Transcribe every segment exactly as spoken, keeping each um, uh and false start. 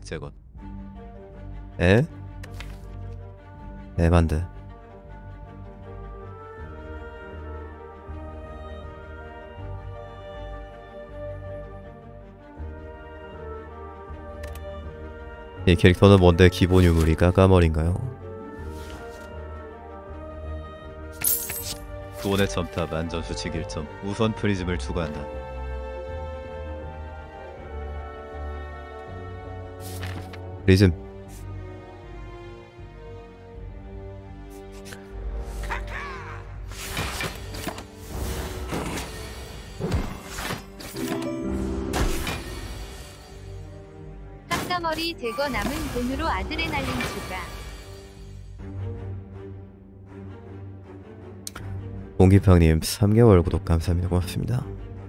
제거. 에? 에반데. 이 캐릭터는 뭔데 기본 유물이 까까머리인가요? 구원의 첨탑 안전 수칙 일 점. 우선 프리즘을 추가한다. 리즘. 까까머리 제거 남은 돈으로 아드레날린 추가. 공기팡님 삼 개월 구독 감사합니다. 고맙습니다.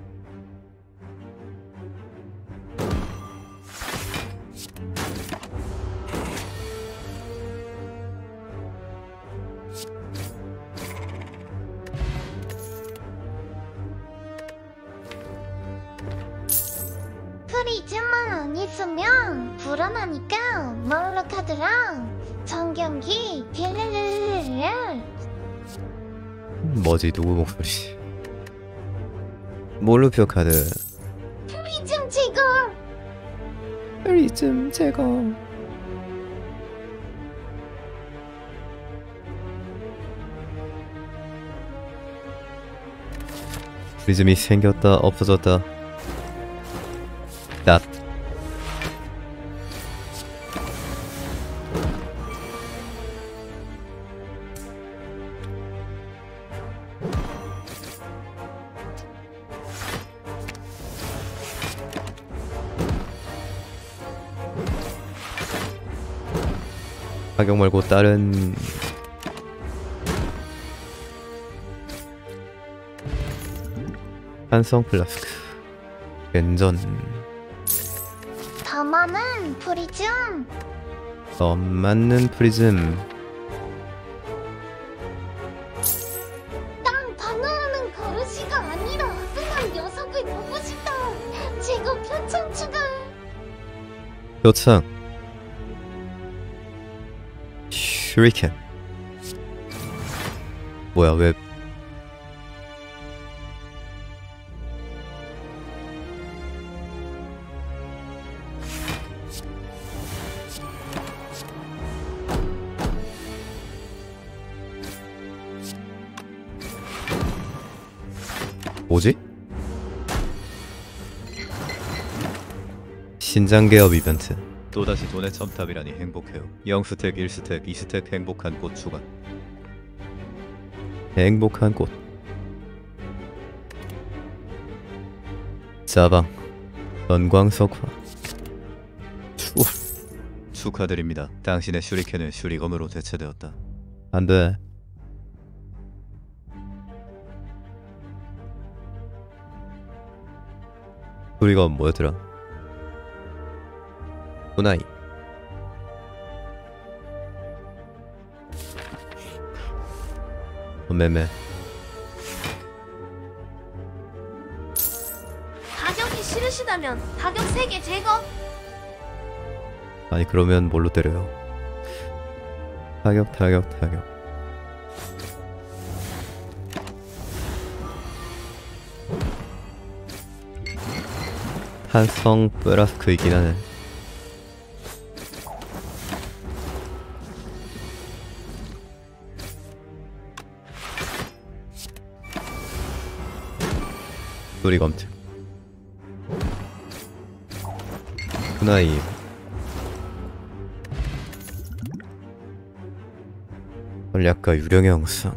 프리즈만 안 있으면 불안하니까 마을로 카드랑 전경기 빌릴릴릴릴. 뭐지 누구 목소리지? 몰루표 카드. 프리즘 제거. 프리즘 제거. 프리즘이 생겼다 없어졌다. 낫. 가격 말고 다른 한성 플라스크 왼전 더 많은 프리즘. 더 맞는 프리즘. 난 방어하는 거르시가 아니라 그냥 녀석을 보고 싶다. 제거 표창 추가. 표창 슈리켄. 뭐야 왜 뭐지? 신장개업 이벤트. 또다시 돈의 첨탑이라니 행복해요. 영 스택, 일 스택, 이 스택 행복한 꽃 추가. 행복한 꽃. 자방 전광석화. 추 축하드립니다. 당신의 슈리켄은 슈리검으로 대체되었다. 안돼. 우리가 뭐였더라? 후나이. 어, 매매. 가격이 싫으시다면 가격 세 개 제거. 아니 그러면 뭘로 때려요? 타격 타격 타격. 탄성 플라스크이긴 하네. 소리 검증. 후나이. 전략가 유령의 영상.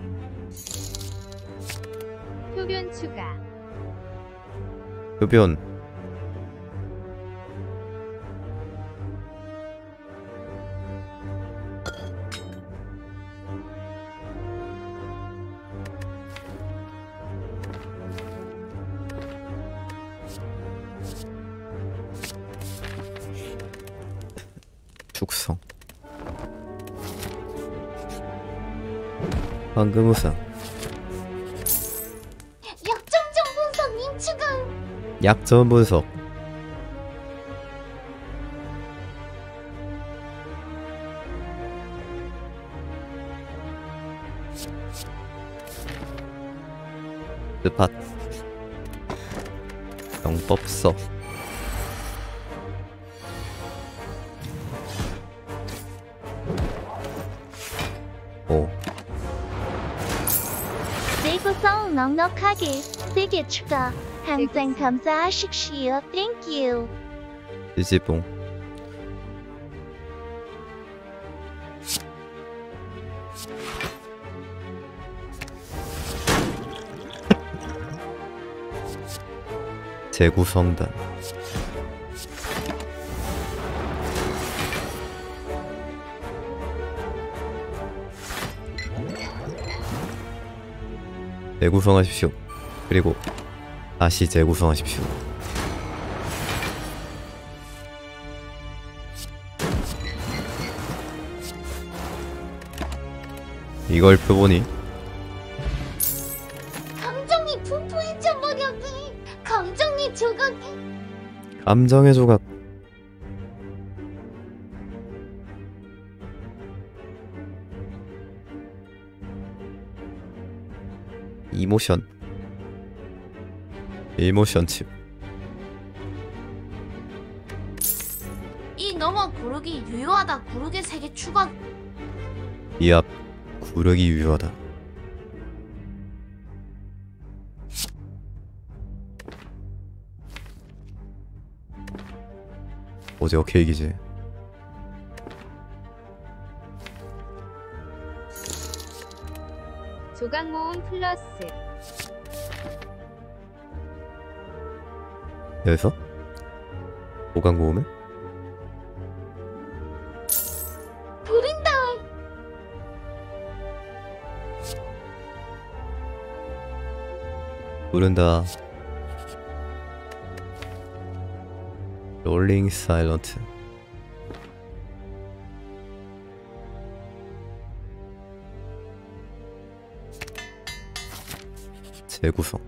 표변 추가. 흡연. 축성. 황금우상. 약점정 분석 인추가. 약점 분석. 스팟 영법서 오 세이브성 넉넉하게 세게 추가 항상 감사하십시오. 땡큐. 찌찌뽕 재구성단 재구성하십시오. 그리고 다시 재구성하십시오. 이걸 펴보니 감정이 분포했단 말이야기. 감정이 조각이. 감정의 조각 이모션 이모션 칩 이 너머 구르기 유효하다. 구르기 세 개 추가. 이압 구력이 유효하다. 어제 어케 얘기지. 조각 모음 플러스 여기서 보강 모으면 부른다. 부른다. 롤링 사일런트 재구성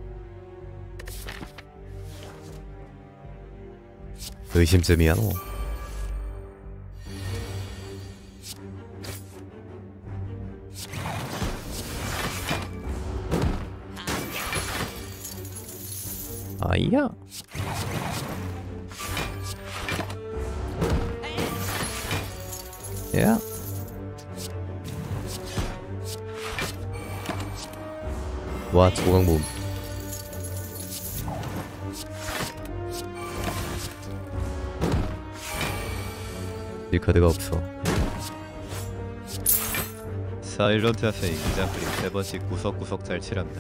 의심쯤이야 너. 아이야 야 와 조각 모음 이 카드가 없어. 사일런트 아세이 기장 그림 세 번씩 구석구석 잘 칠합니다.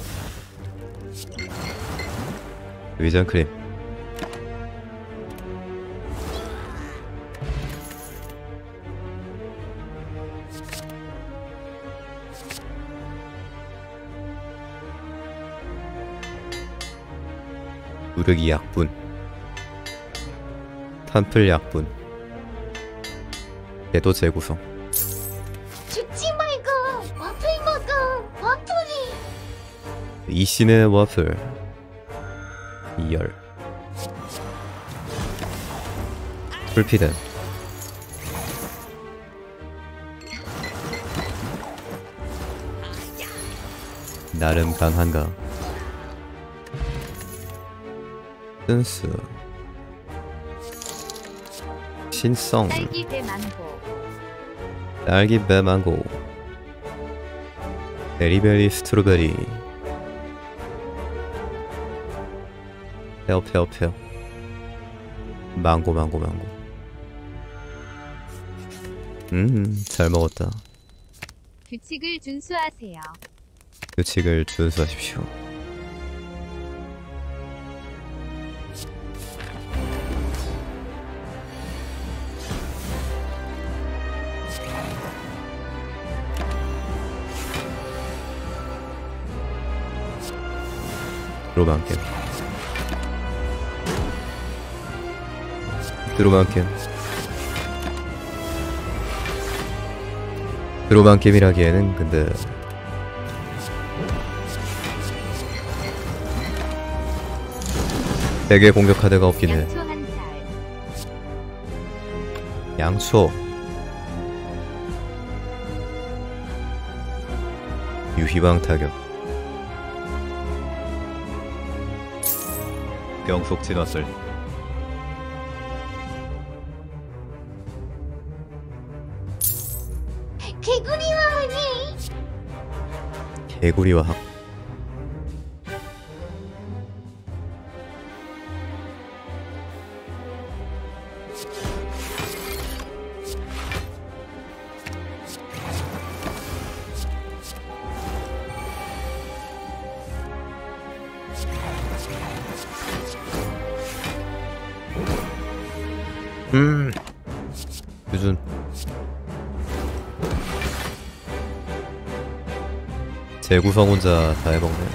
위장 크림 무력이 약분 탄플 약분 얘도 재구성 죽지 말고 와플 먹어. 와플이. 이신의 와플 이열 풀피든 나름 강한가 센스 신성 딸기 배 망고 딸기 배망고 베리베리 스트로베리 페어 페어 페어 망고 망고 망고 음잘 먹었다. 규칙을 준수하세요. 규칙을 준수하십시오. 드로만겜 드로만겜 드로만겜이라기에는 근데 되게 공격 카드가 없긴 해. 양초 한 살 양초 유희광 타격. 경속 진화슬. 개구리와 하니 개구리와 학. 음. 유준. 재구성 혼자 다 해먹네.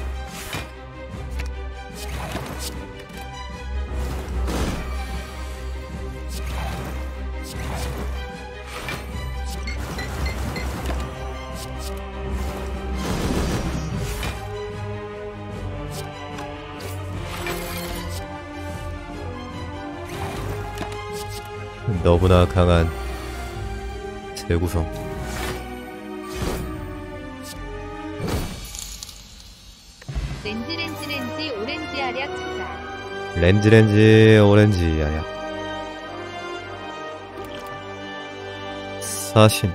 너무나 강한 재구성. 렌즈 렌즈 렌즈 오렌지 아약 추가. 렌즈 렌즈 오렌지 아야. 사신.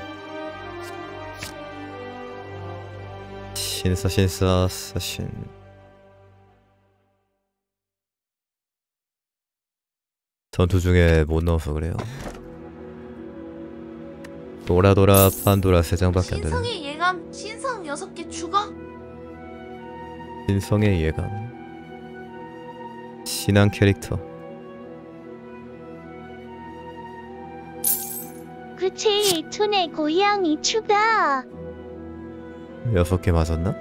신사 신사 사신. 전투 중에 못 넣어서 그래요. 도라도라 판도라 세 장밖에 안 되네. 신성의 예감 신성 여섯 개 추가? 신성의 예감. 신앙 캐릭터. 그치 툰의 고양이 추가. 여섯 개 맞았나?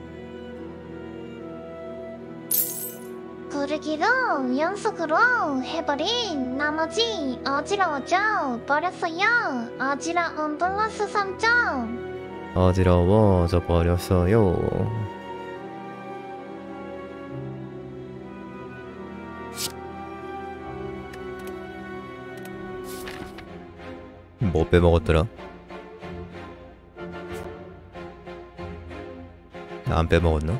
부르기로 연속으로 해버린 나머지 어지러워져 버렸어요. 어지러움 플러스 삼 점. 어지러워져 버렸어요. 뭐 빼먹었더라? 안 빼먹었나?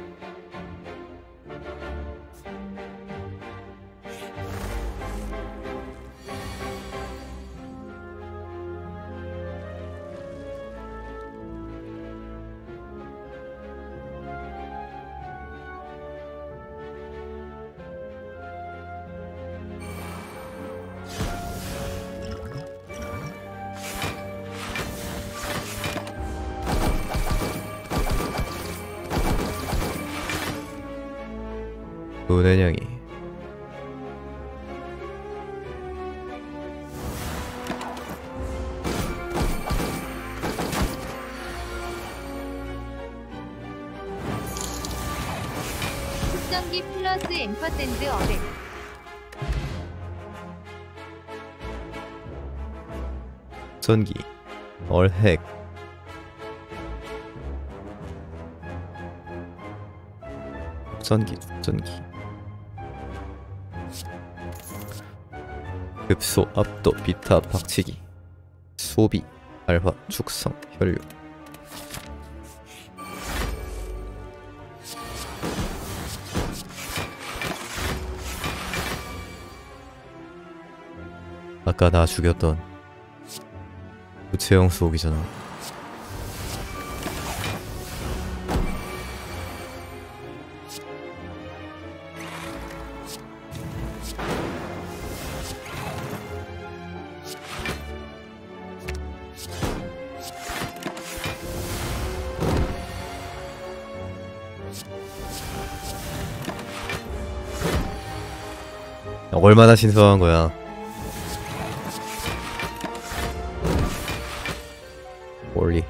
은혜냥이. 특전기 플러스 앰퍼샌드 어백. 전기 얼핵. 전기 전기. 급소 압도 비타 박치기. 소비 알화 축성 혈류. 아까 나 죽였던 우체형 수옥이잖아. 얼마나 신성한 거야. 원리.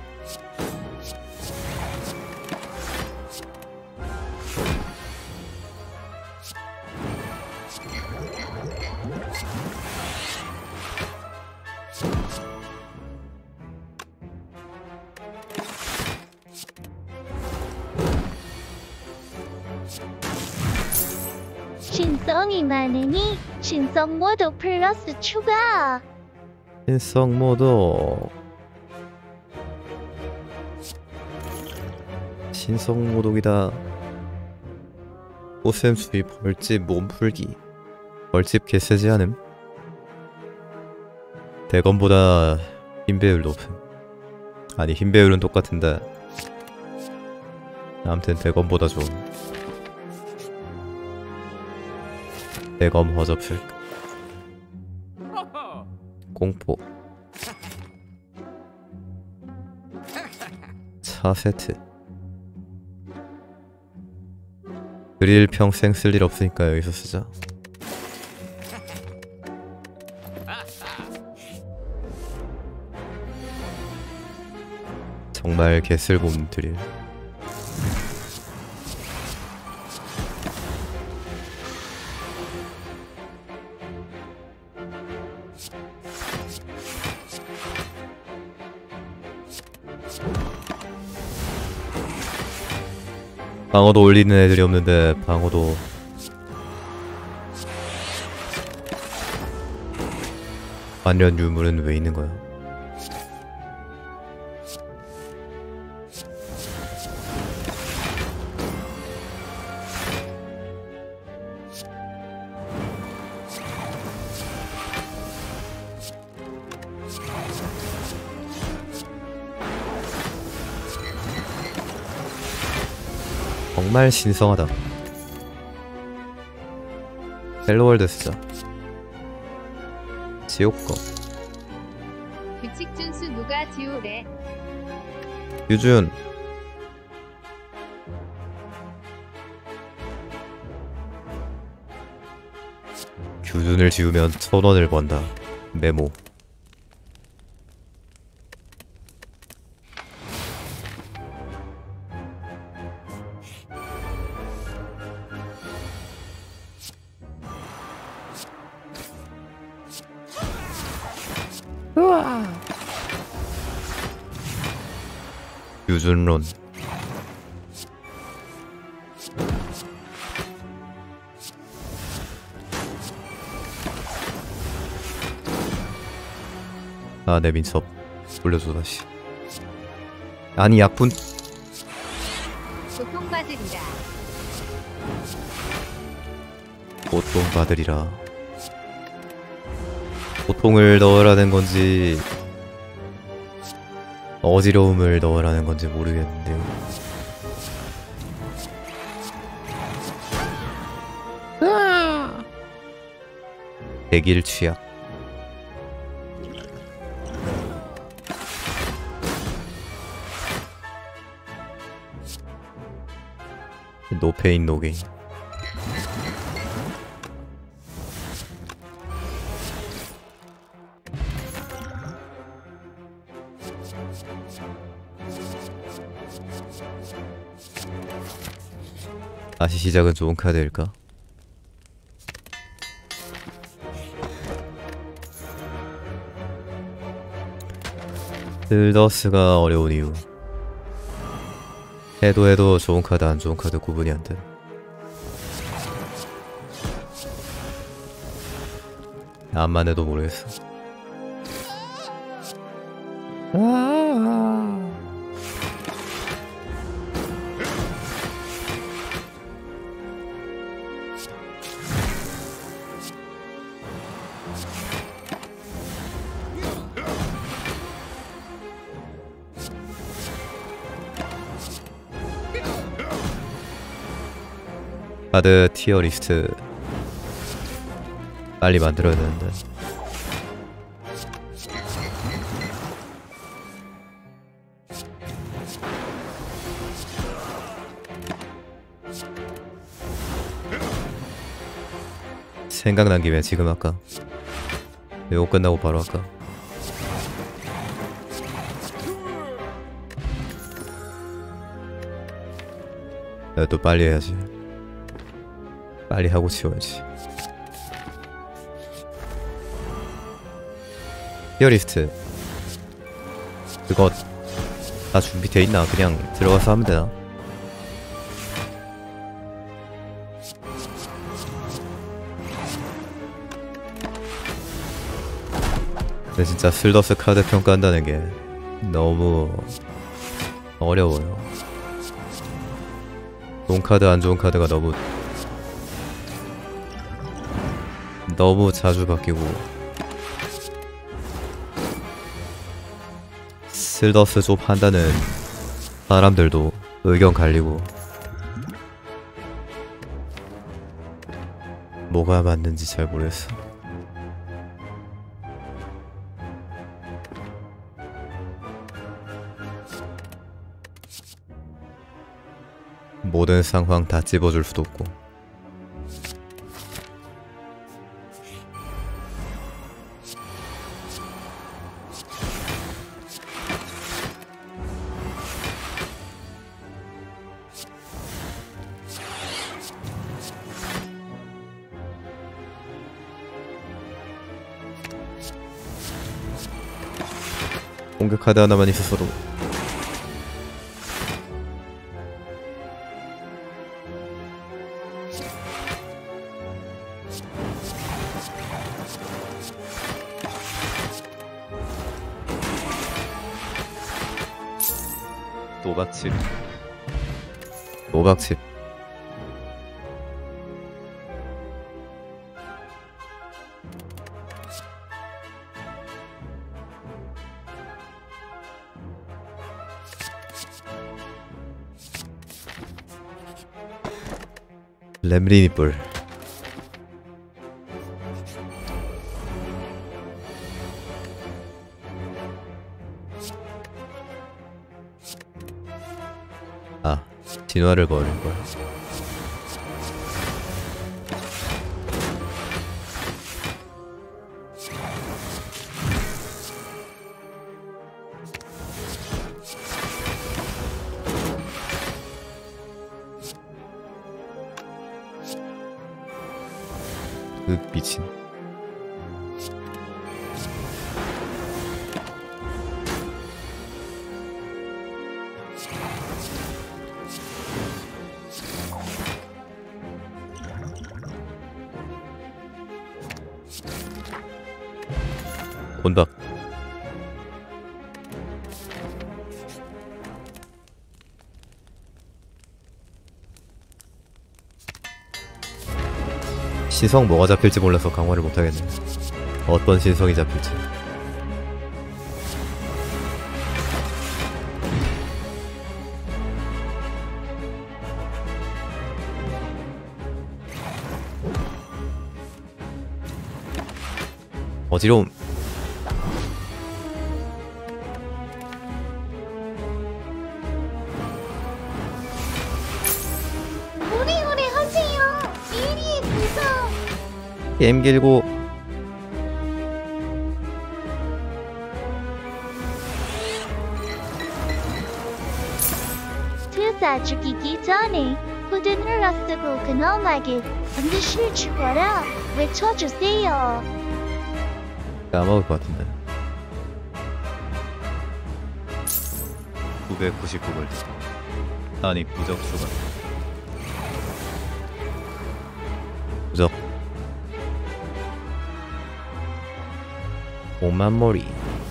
신성이 많으니 신성 모드 플러스 추가. 신성 모독이다. 꽃샘 수입 벌집 몸풀기. 벌집 개세지 않음? 대검보다 힘배율 높음. 아니 힘배율은 똑같은데 아무튼 대검보다 좋음. 대검 허접풀. 공포. 차 세트. 그릴 평생 쓸 일 없으니까 여기서 쓰자. 정말 개쓸봄 드릴. 방어도 올리는 애들이 없는데 방어도 반련 유물은 왜 있는 거야? 정말 신성하다. 헬로월드 쓰자. 지옥거. 규칙 준수 누가 지우래? 유준. 규준을 지우면 천 원을 번다. 메모. 유준론. 아, 내 민첩 올려줘 다시. 아니 약분. 고통받으리라. 고통받으리라. 고통을 넣으라는 건지 어지러움을 넣으라는 건지 모르겠는데요. 백일 취약. 노페인 노게인. 다시 시작은 좋은 카드일까? 슬더스가 어려운 이유. 해도 해도 좋은 카드 안 좋은 카드 구분이 안 돼. 암만 해도 모르겠어. 카드 티어 리스트 빨리 만들어야 되는데. 생각난 김에 지금 할까? 이거 끝나고 바로 할까? 내가 또 빨리 해야지. 빨리 하고 치워야지. 티어리스트 그거 다 준비돼 있나? 그냥 들어가서 하면 되나? 근데 진짜 슬더스 카드 평가한다는 게 너무 어려워요. 좋은 카드 안 좋은 카드가 너무 너무 자주 바뀌고 슬더스 좀 한다는 사람들도 의견 갈리고 뭐가 맞는지 잘 모르겠어. 모든 상황 다 찝어줄 수도 없고. 공격 카드 하나만 있었어도 노박칩. 노박칩. 렘리니뿔. 아, 진화를 버릴 거야. 그 미친. 곤박. 신성 뭐가 잡힐지 몰라서 강화를 못하겠네. 어떤 신성이 잡힐지. 어지러움. 오래오래 하세요. 유리의 구석. 게임 길고 투사 죽이기 전에 굳은 흘러쓰고 그놈에게 반드시 죽어라 외쳐주세요. 까먹을 것 같은데. 구백구십구 골드. 아니 부적 추가. 부적. 오만 머리.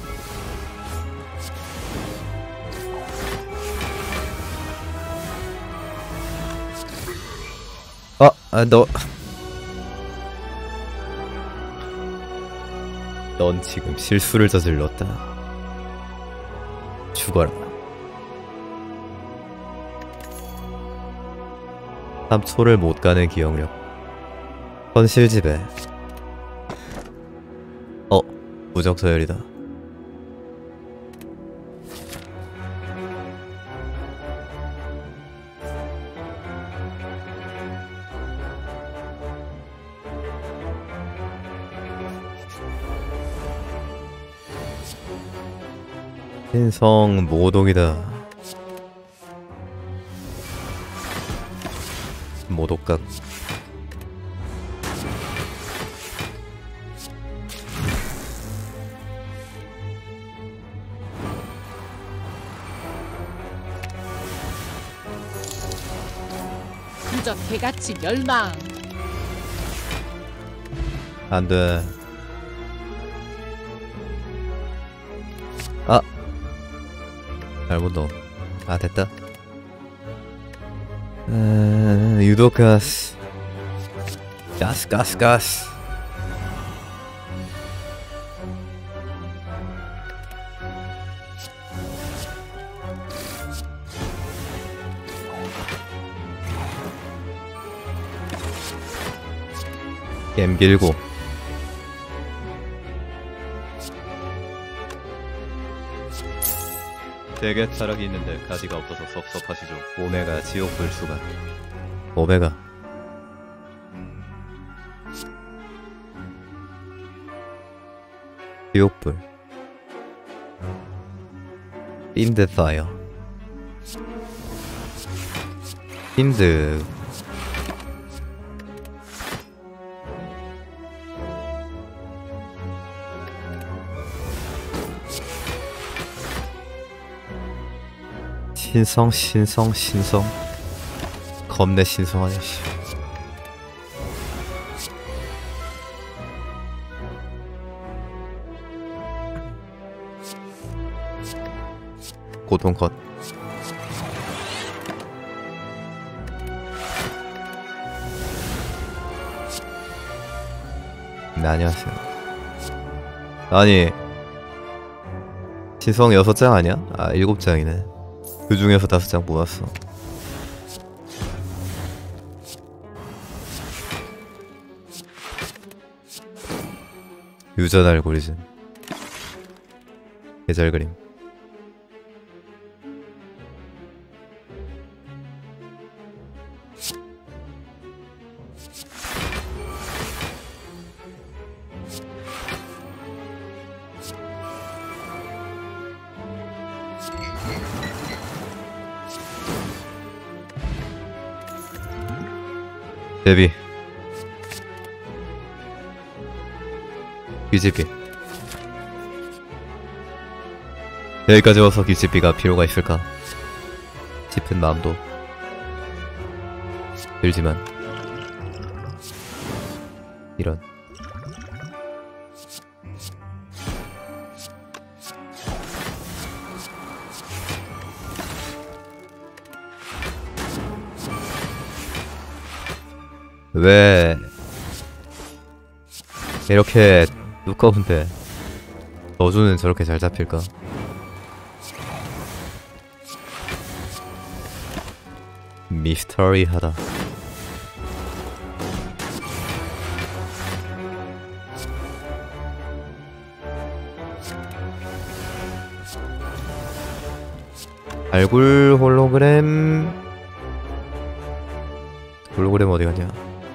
아, 아, 너. 넌 지금 실수를 저질렀다. 죽어라. 삼 초를 못 가는 기억력. 현실지배. 어, 무적 서열이다. 신성 모독이다. 모독각. 부적 개같이 멸망. 안돼. 아, 잘못 넣어. 아, 됐다. 아, 유도가스. 가스 가스 가스. 게임 길고. 되게 타락이 있는데 가지가 없어서 섭섭하시죠. 오메가 지옥불 추가. 오메가. 지옥불. 빈드 파이어. 빈드. 신성 신성 신성. 겁내 신성하네 씨. 고동 컷. 네, 안녕하세요. 아니 신성 여섯 장 아니야? 아 일곱 장이네. 그 중에서 다섯 장 모았어. 유전 알고리즘. 계절 그림. 데뷔. 기지비. 여기까지 와서 기지비가 필요가 있을까 싶은 마음도 들지만 이런. 왜 이렇게 두꺼운데 너주는 저렇게 잘 잡힐까? 미스터리하다. 발굴 홀로그램. 홀로그램 어디 가냐?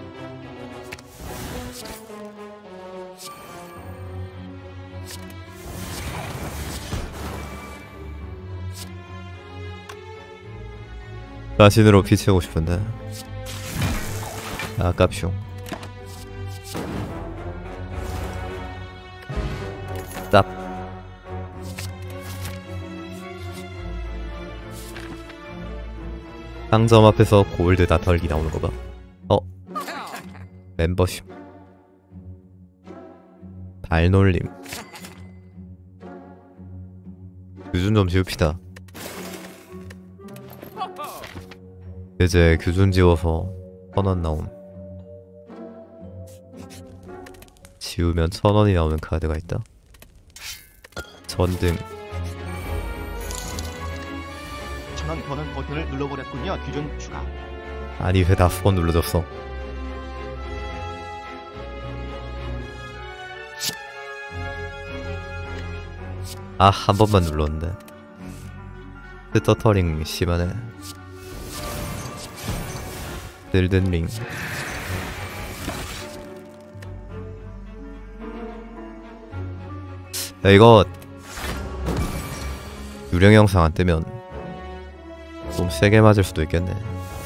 자신으로 피치하고 싶은데 아깝쇼. 쌉. 상점 앞에서 골드 다 털기 나오는 거 봐. 어? 멤버십. 발놀림. 규준 좀 지웁시다. 이제 규준 지워서 천원 나옴. 지우면 천원이 나오는 카드가 있다. 전등. 천원 버는 버튼을 눌러버렸군요. 규준 추가. 아니 왜 다섯 번 눌러줬어? 아 한 번만 눌렀는데. 스터터링 심하네. 딜든링. 야 이거 유령 영상 안 뜨면 좀 세게 맞을 수도 있겠네.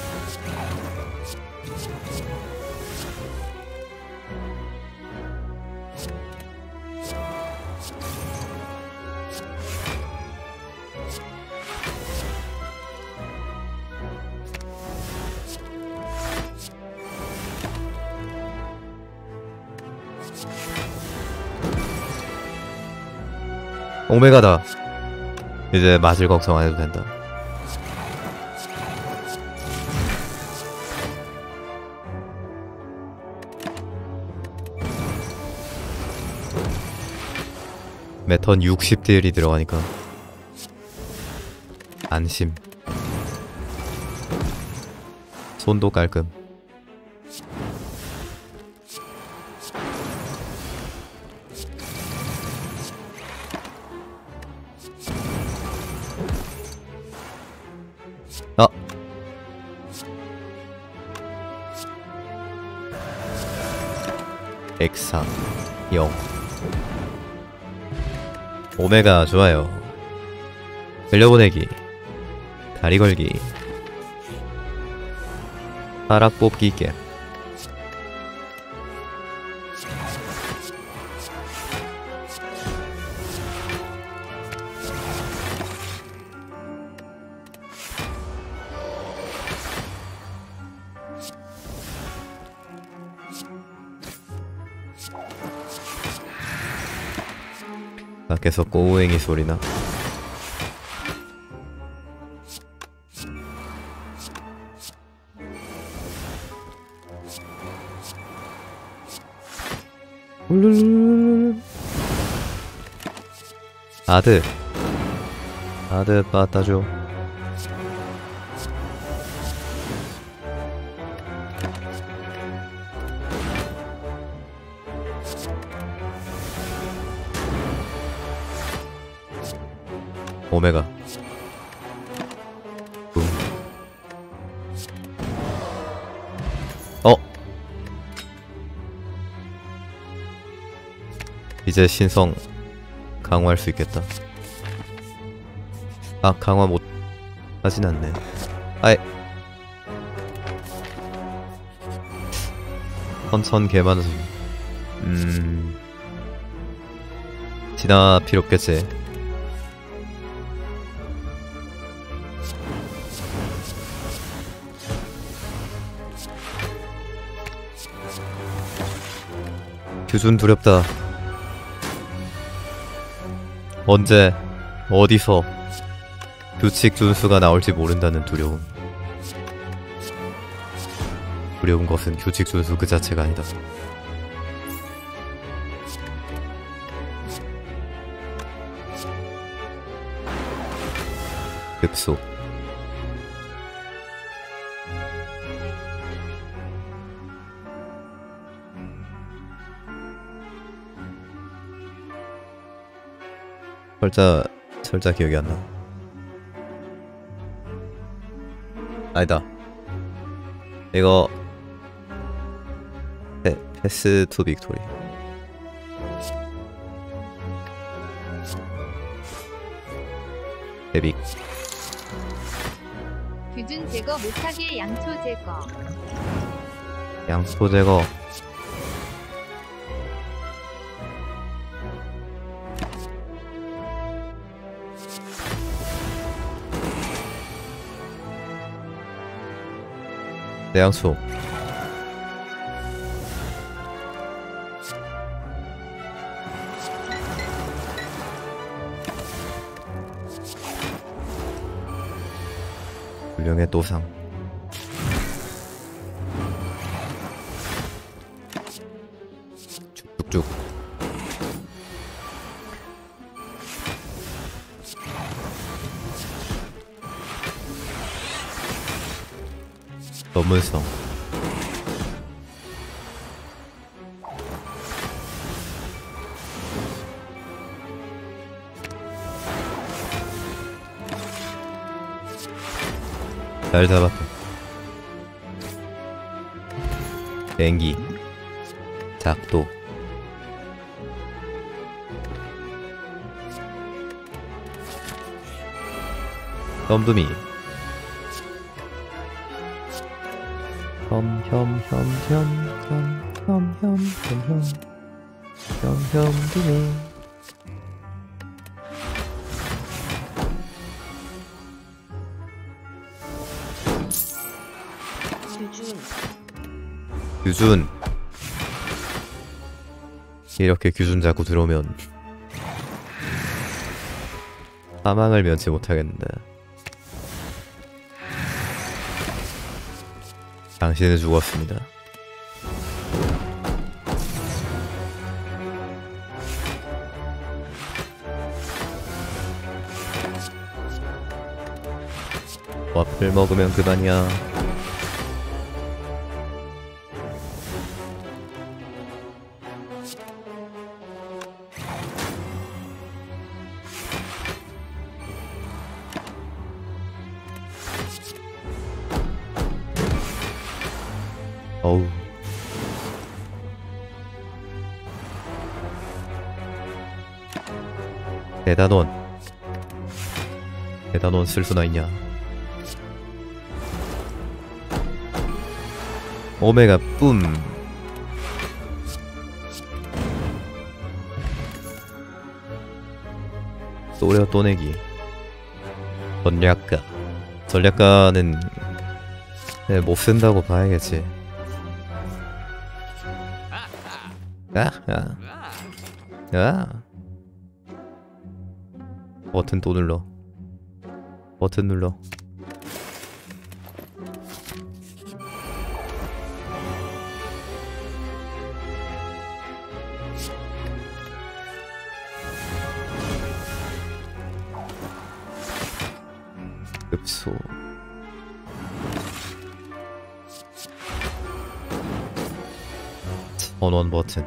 오메가다. 이제 맞을 걱정 안 해도 된다. 매턴 육십 딜이 들어가니까 안심. 손도 깔끔. 아! 엑사 영. 오메가 좋아요. 흘려보내기, 다리 걸기, 하락 뽑기 게. 밖에서 꼬우행이 소리나. 아드 아드 빠따줘. 오메가 붐. 어? 이제 신성 강화할 수 있겠다. 아, 강화 못 하진 않네. 아이, 선선 개많은. 음, 지나 필요 없겠지. 규준 두렵다. 언제 어디서 규칙 준수가 나올지 모른다는 두려움. 두려운 것은 규칙 준수 그 자체가 아니다. 급소. 철자, 철자 기억이 안 나. 아니다. 이거 패, 패스 투 빅토리. 데빅. 규준 제거 못하게 양초 제거. 양초 제거. 내양초. 불량의 또상. 쭉쭉쭉. 전문성. 잘 잡았다. 뱅기. 작도. 덤두미. 혐혐혐혐혐혐혐혐혐혐혐두미. 규준. 이렇게 규준 자꾸 들어오면 사망을 면치 못하겠는데. 당신은 죽었습니다. 와플 먹으면 그만이야. 어우. 대단원. 대단원 쓸 수나 있냐? 오메가 뿜. 또래어 또내기. 전략가. 전략가는 네, 못 쓴다고 봐야겠지. 야, 야, 야. 버튼 또 눌러. 버튼 눌러. 급소. 전원 버튼.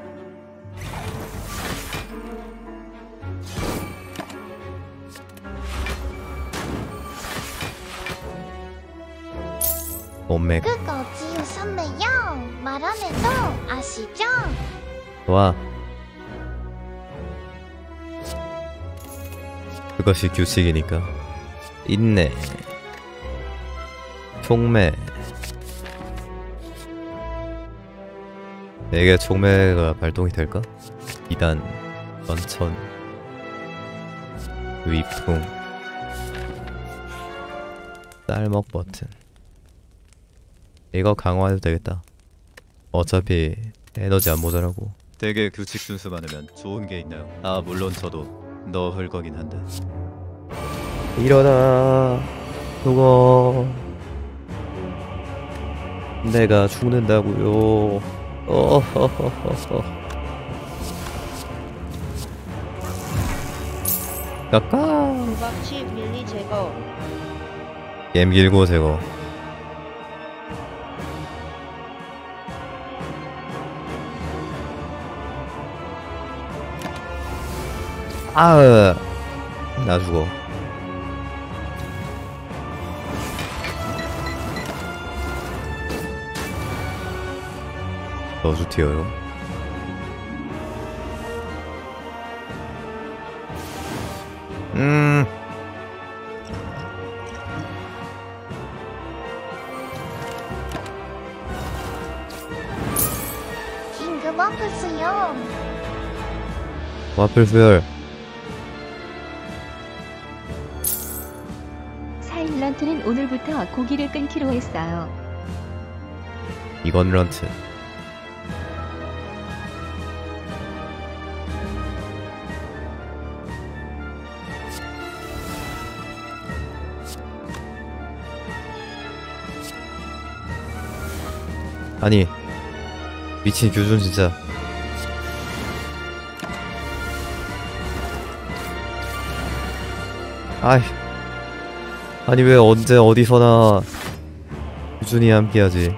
몸맥. 그거 지우셨네요. 말 안 해도 아시죠? 와. 그것이 규칙이니까. 인내. 촉매. 내게 촉매가 발동이 될까? 이단, 원천, 위풍, 쌀먹 버튼. 이거 강화해도 되겠다. 어차피 에너지 안 모자라고. 댁에 규칙 순수 많으면 좋은 게 있나요? 아 물론 저도 넣을 거긴 한데. 일어나. 죽어. 내가 죽는다고요. 어허허허허. 까까. 호박치 밀리 제거. 겜 길고 제거. 아으. 나 죽어. 저주 튀어요. 음. 긴급 와플 수용. 와플 수혈. 사일런트는 오늘부터 고기를 끊기로 했어요. 이건 런트. 아니 미친 교준 진짜. 아이. 아니 왜 언제 어디서나 교준이 함께하지.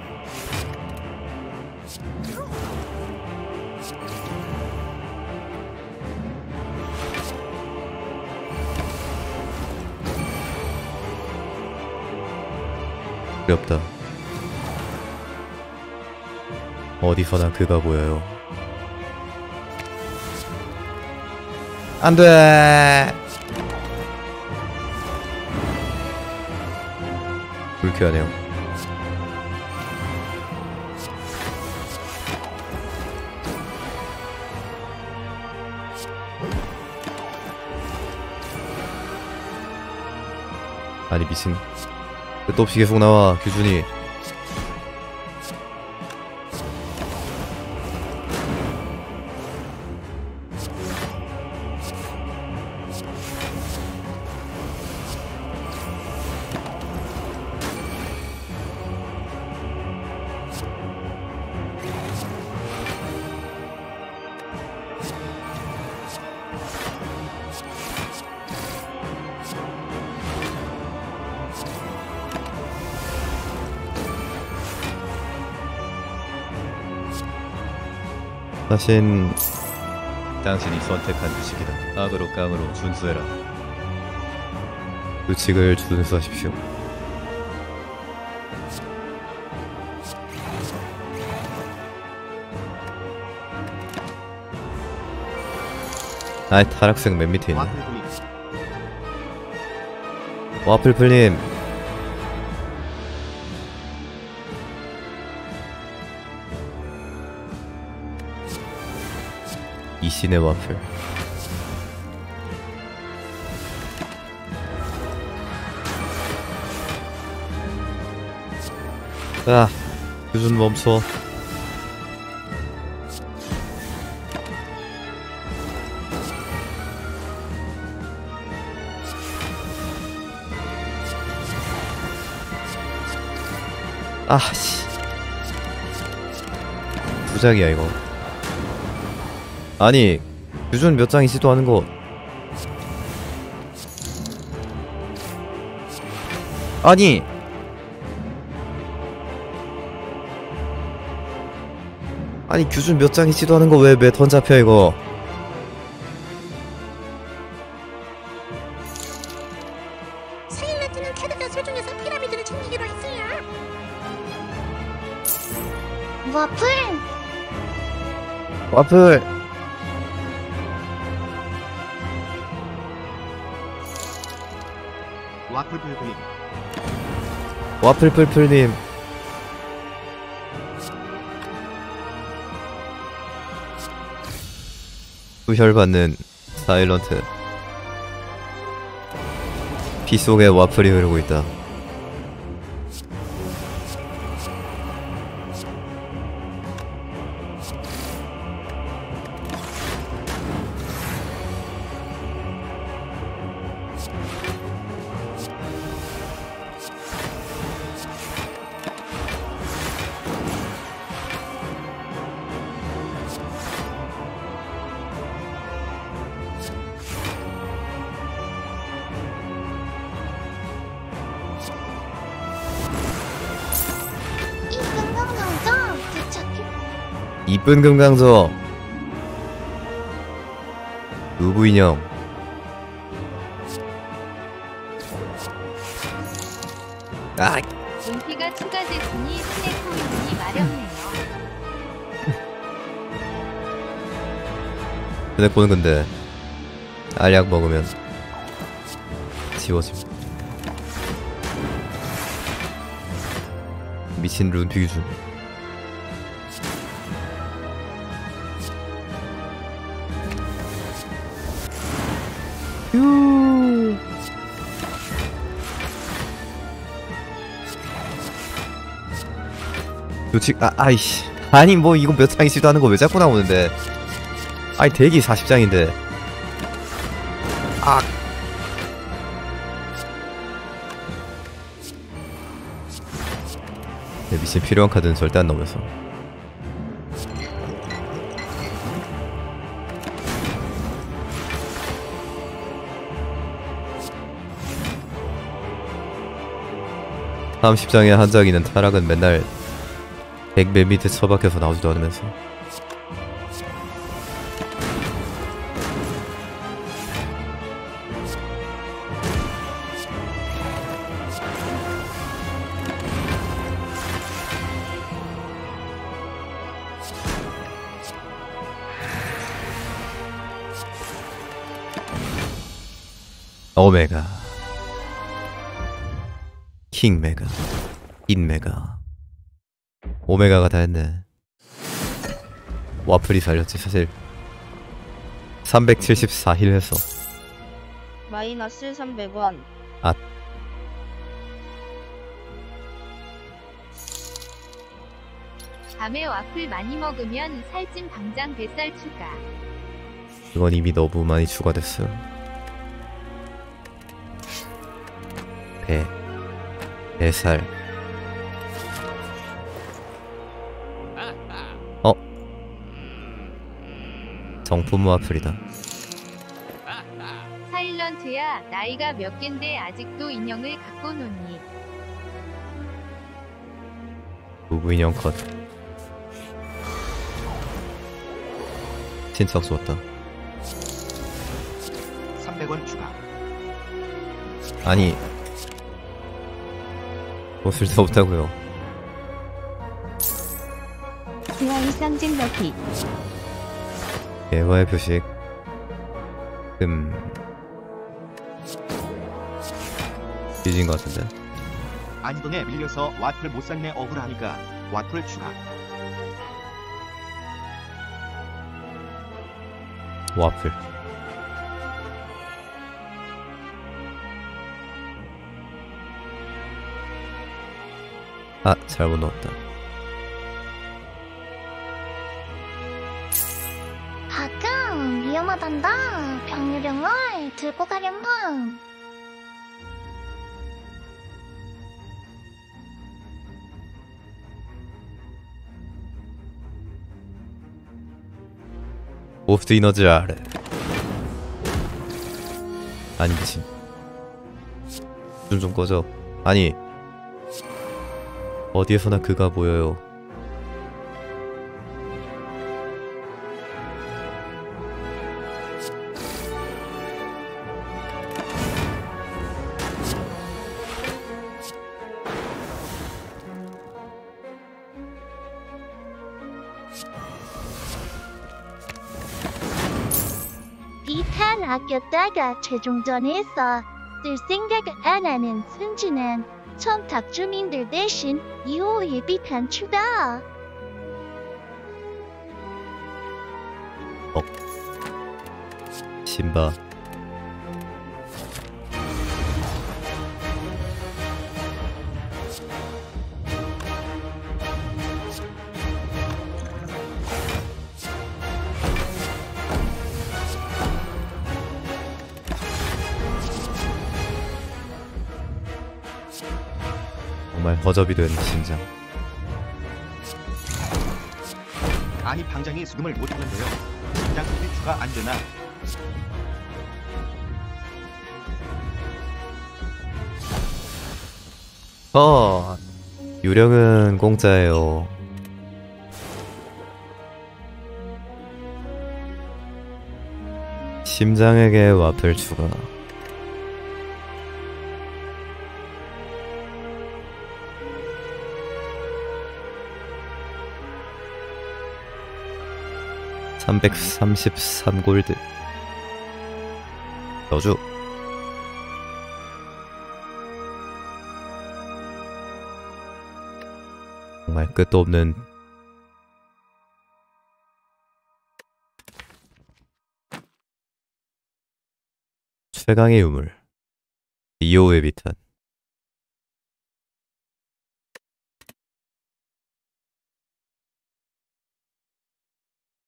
어렵다. 어디서나 그가 보여요. 안돼. 불쾌하네요. 아니 미친. 끝도 없이 계속 나와 규준이. 사신 당신이 선택한 규칙이다. 악으로 깡으로 준수해라. 규칙을 준수하십시오. 아이 타락색 맨 밑에 있네. 와플 플립. 와플플님 이신의 와플. 아, 규준 멈춰. 아씨, 두 장이야 이거. 아니 규준 몇 장이지도 않은 거. 아니 아니 규준 몇 장이지도 않은 거 왜 매 턴 잡혀 이거. 사일런트는 카드가 소중해서 피라미드를 챙기기로 했어요. 와플! 와플 와플 플립. 와플플플님 부혈받는 사일런트. 피 속에 와플이 흐르고 있다. 이 건강상자 되찾기. 이쁜 금강석 누구 인형. 아 인기가 추가됐으니 스낵 코인이 마렵네요. 근데 보는 건데 알약 먹으면 지워짐. 미친 룬 비규준. 휴. 규칙 아 아이씨. 아니 뭐 이거 몇 장이지도 않은 거 왜 자꾸 나오는데. 아니 대기 사십 장인데. 아. 내 미친 필요한 카드는 절대 안 나오면서. 삼십 장에 한 장이는 타락은 맨날 백 맨 밑에 처박혀서 나오지도 않으면서. 오메가 킹메가 인메가 오메가가 다 했네. 와플이 살렸지 사실. 삼백칠십사 힐 했어. 마이너스 삼백 원. 아 밤에 와플 많이 먹으면 살찐 당장 뱃살 추가. 이건 이미 너무 많이 추가됐어. 배 배살. 어? 정품 와플이다. 사일런트야, 나이가 몇 갠데 아직도 인형을 갖고 노니. 부부 인형 컷. 진짜 좋았다. 삼백 원 추가. 아니 옷을 더 없다고요. 드라이 쌍진 럭키. 개화의 표식. 음 뒤진 것 같은데. 안돈에 밀려서 와플 못 샀네 억울하니까 와플 추가. 와플. 아 잘못 넣었다. 가끔 위험하단다. 병유령을 들고 가련만. 오프트 이너지 아래. 아니 미친. 눈 좀 꺼져. 아니 어디에서나 그가 보여요. 비탄 아꼈다가 최종전에서 쓸 생각을 안 하는 순진한 청탁 주민들 대신 이 호의 비탄 추가. 신바. 정말 허접이 된 심장. 아니 방장이 수금을 못 하는데요. 방장 수비 추가 안 되나? 어 유령은 공짜예요. 심장에게 와플 추가. 삼백삼십삼 골드. 넣어줘. 정말 끝도 없는 최강의 유물 이오의 비탄.